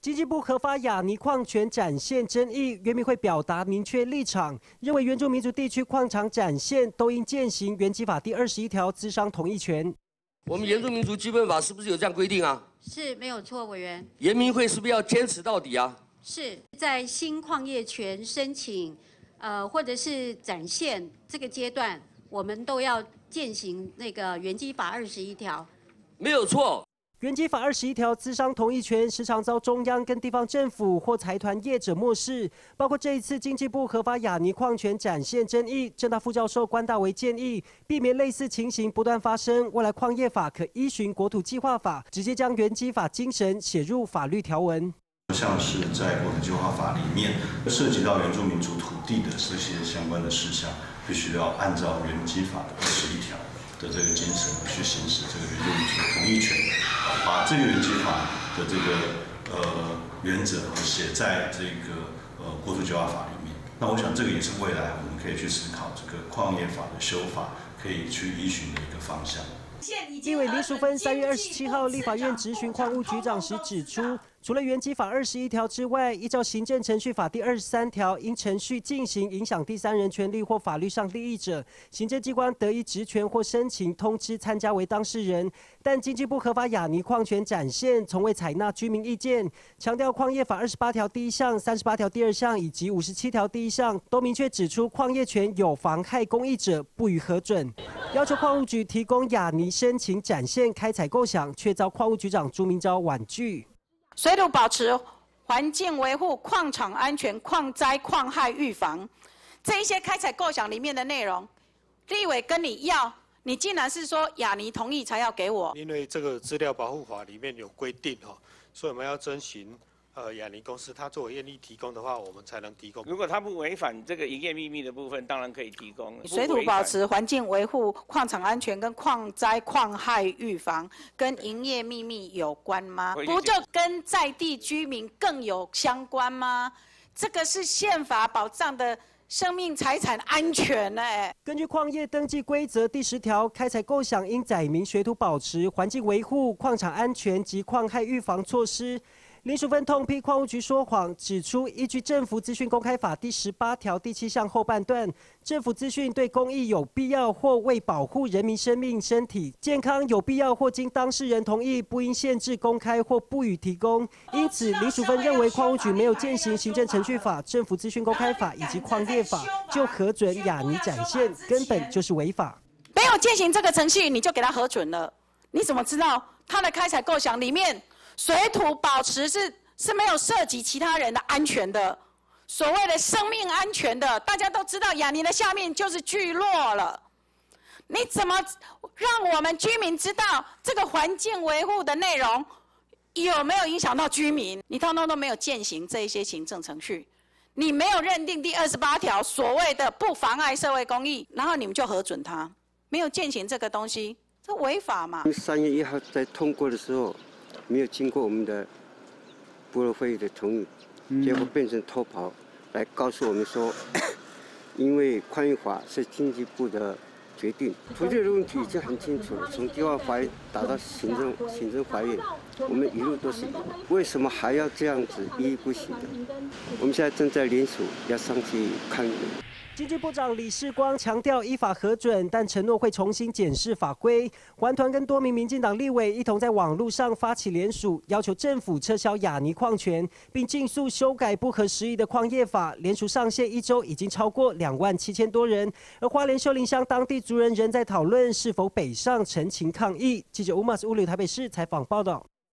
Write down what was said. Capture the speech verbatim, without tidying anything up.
经济部核发亚泥矿权展现争议，原民会表达明确立场，认为原住民族地区矿场展现都应践行原基法第二十一条资商同意权。 我们原住民族基本法是不是有这样规定啊？ 是没有错，委员。 原民会是不是要坚持到底啊？ 是在新矿业权申请，呃，或者是展现这个阶段，我们都要践行那个原基法二十一条。 没有错。 原基法二十一条资商同意权时常遭中央跟地方政府或财团业者漠视，包括这一次经济部核发亚泥矿权展现争议，政大副教授关大为建议，避免类似情形不断发生，未来矿业法可依循国土计划法，直接将原基法精神写入法律条文。 像是在国土计划法里面涉及到原住民族土地的这些相关的事项，必须要按照原基法的二十一条。 的这个精神去行使这个原住民族同意权，把这个原基法的这个呃原则写在这个呃国土计划法里面。那我想这个也是未来我们可以去思考这个矿业法的修法可以去依循的一个方向。 立委林淑芬三月二十七号立法院质询矿务局长时指出，除了原基法二十一条之外，依照行政程序法第二十三条，因程序进行影响第三人权利或法律上利益者，行政机关得以职权或申请通知参加为当事人。但经济部核发亚泥矿权展现，从未采纳居民意见，强调矿业法二十八条第一项、三十八条第二项以及五十七条第一项都明确指出，矿业权有妨害公益者不予核准，要求矿务局提供亚泥申请展现开采构想，却遭矿务局长朱明昭婉拒。 水土保持、环境维护、矿场安全、矿灾、矿害预防，这一些开采构想里面的内容，立委跟你要，你竟然是说亚泥同意才要给我？ 因为这个资料保护法里面有规定哈，所以我们要遵循。 呃，亚泥公司，他作为愿意提供的话，我们才能提供。 如果他不违反这个营业秘密的部分，当然可以提供。 水土保持、环境维护、矿场安全跟矿灾、矿害预防，跟营业秘密有关吗？不就跟在地居民更有相关吗？这个是宪法保障的。 生命财产安全呢、欸？ 根据矿业登记规则第十条，开采构想应载明水土保持、环境维护、矿场安全及矿害预防措施。林淑芬痛批矿务局说谎，指出依据政府资讯公开法第十八条第七项后半段，政府资讯对公益有必要或为保护人民生命、身体健康有必要或经当事人同意，不应限制公开或不予提供。因此，林淑芬认为矿务局没有践行行政程序法、政府资讯公开法以及矿业法，就核准亚泥展现，根本就是违法。 没有践行这个程序，你就给他核准了？你怎么知道他的开采构想里面？ 水土保持是是没有涉及其他人的安全的，所谓的生命安全的，大家都知道亚泥的下面就是聚落了。你怎么让我们居民知道这个环境维护的内容有没有影响到居民？你通通都没有践行这一些行政程序，你没有认定第二十八条所谓的不妨碍社会公益，然后你们就核准它，没有践行这个东西，这违法嘛？ 三月一号在通过的时候。 没有经过我们的部落会议的同意，结果变成偷跑，来告诉我们说，因为矿业法是经济部的决定，土地的问题已经很清楚了，从地方法院打到行政行政法院，我们一路都是赢，为什么还要这样子依依不舍的？我们现在正在联署要上去抗议。 经济部长李世光强调依法核准，但承诺会重新检视法规。环团跟多名民进党立委一同在网络上发起联署，要求政府撤销亚泥矿权，并尽速修改不合时宜的矿业法。联署上线一周已经超过两万七千多人，而花莲秀林乡当地族人仍在讨论是否北上陈情抗议。记者吴马斯乌柳台北市采访报道。